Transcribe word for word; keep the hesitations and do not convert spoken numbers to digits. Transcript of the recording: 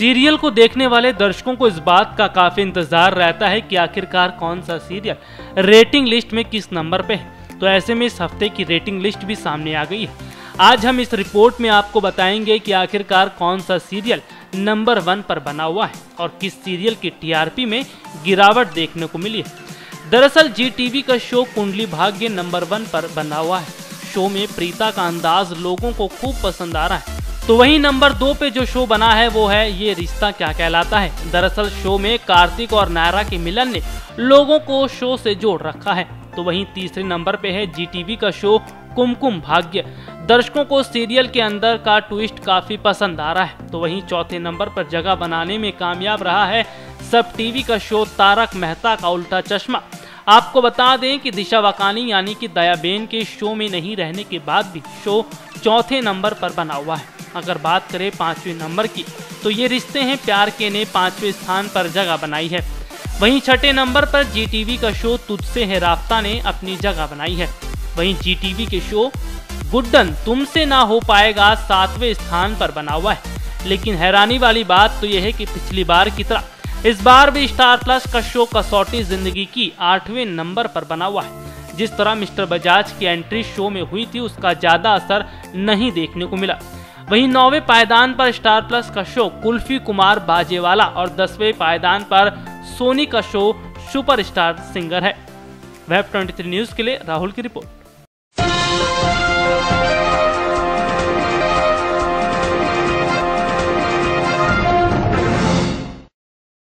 Serial को देखने वाले दर्शकों को इस बात का काफी इंतजार रहता है कि आखिरकार कौन सा सीरियल रेटिंग लिस्ट में किस नंबर पे है। तो ऐसे में इस हफ्ते की रेटिंग लिस्ट भी सामने आ गई है। आज हम इस रिपोर्ट में आपको बताएंगे कि आखिरकार कौन सा सीरियल नंबर वन पर बना हुआ है और किस सीरियल की टीआरपी में गिरावट देखने को मिली है। दरअसल जी टीवी का show Kundali Bhagya number one पर बना हुआ है। शो में प्रीता का अंदाज लोगों को खूब पसंद आ रहा है। तो वहीं नंबर दो पे जो शो बना है वो है ये रिश्ता क्या कहलाता है। दरअसल शो में कार्तिक और नायरा के मिलन ने लोगों को शो से जोड़ रखा है। तो वहीं तीसरे नंबर पे है जी टीवी का शो कुमकुम भाग्य। दर्शकों को सीरियल के अंदर का ट्विस्ट काफी पसंद आ रहा है। तो वहीं चौथे नंबर पर जगह बनाने में कामयाब रहा है सब टीवी का शो तारक मेहता का उल्टा चश्मा। आपको बता दें कि दिशा वाकानी यानी कि दयाबेन के शो में नहीं रहने के बाद भी शो चौथे नंबर पर बना हुआ है। अगर बात करें पांचवें नंबर की तो ये रिश्ते हैं प्यार के ने पांचवें स्थान पर जगह बनाई है। वहीं छठे नंबर पर जी टीवी का शो तुझसे है राब्ता ने अपनी जगह बनाई है। वहीं जी टीवी के शो गुड्डन तुमसे ना हो पाएगा सातवें स्थान पर बना हुआ है। लेकिन हैरानी वाली बात तो यह है कि पिछली बार की तरह इस बार भी स्टार प्लस का शो कसौटी जिंदगी की आठवें नंबर पर बना हुआ है। जिस तरह मिस्टर बजाज की एंट्री शो में हुई थी उसका ज्यादा असर नहीं देखने को मिला। वहीं नौवें पायदान पर स्टार प्लस का शो कुल्फी कुमार बाजेवाला और दसवें पायदान पर सोनी का शो सुपरस्टार सिंगर है। वेब ट्वेंटी थ्री न्यूज के लिए राहुल की रिपोर्ट।